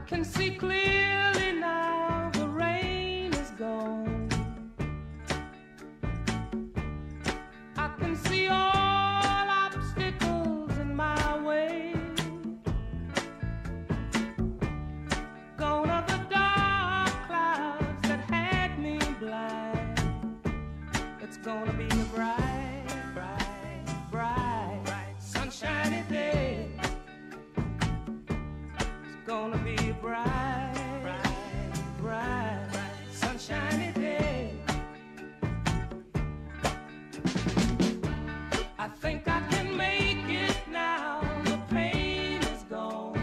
can see clearly now, the rain is gone. I can see all obstacles in my way. Gone are the dark clouds that had me blind. It's gonna be a bright, bright, bright, bright, sunshiny day. It's gonna be a bright, bright, bright, bright, sunshiny day. I think I can make it now, the pain is gone.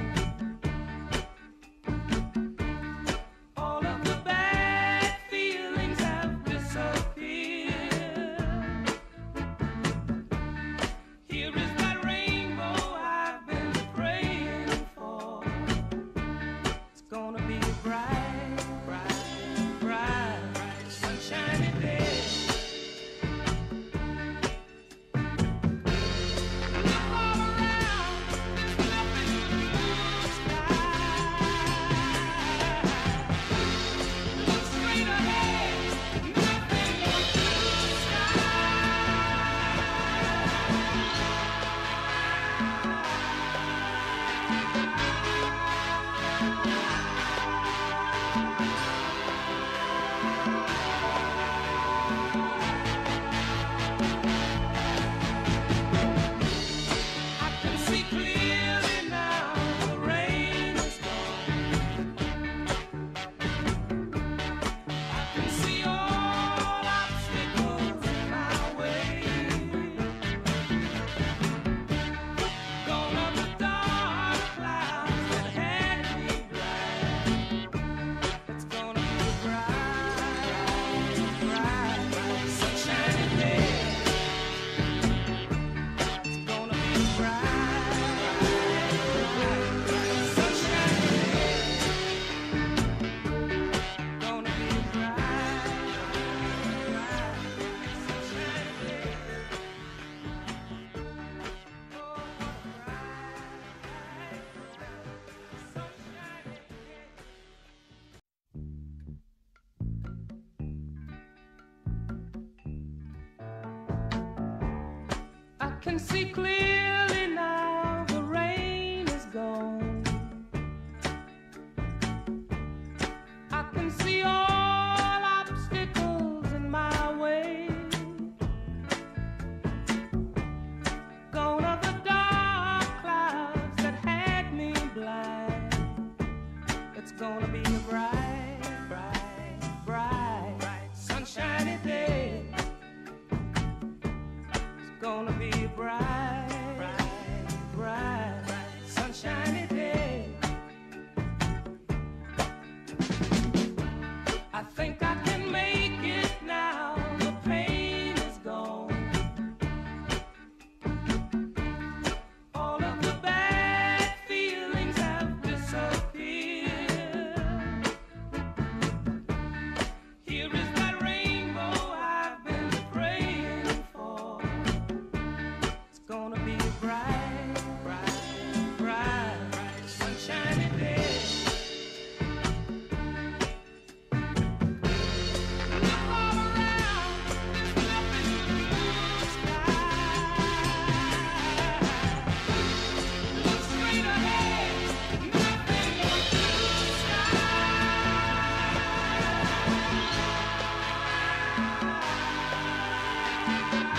All of the bad feelings have disappeared. Here is that rainbow I've been praying for. It's gonna be a bright, bright, bright, bright, sunshiny day. Look all around, up in the blue sky. Look straight ahead, nothing but blue I can see clearly now, the rain is gone. I can see all obstacles in my way. Gone are the dark clouds that had me blind. It's gonna be a bright, bright, bright, sunshiny day. It's gonna be a bright, bright, bright, sunshiny day. Gonna be a bright, bright, sunshiny day. Oh, what a bright, sunshiny day. I can see clearly now, the rain is gone. I can see all obstacles in my way. Gone are the dark clouds that had me blind. It's gonna be a bright, bright, bright, bright, sunshiny day. It's gonna be a bright, bright, bright, bright, sunshiny day. I think I can make it now, the pain is gone. All of the bad feelings have disappeared. Here is that rainbow I've been praying for. It's gonna be a bright, bright, bright, bright, sunshiny day. Look all around, up in the blue sky. Look straight ahead, nothing but blue sky.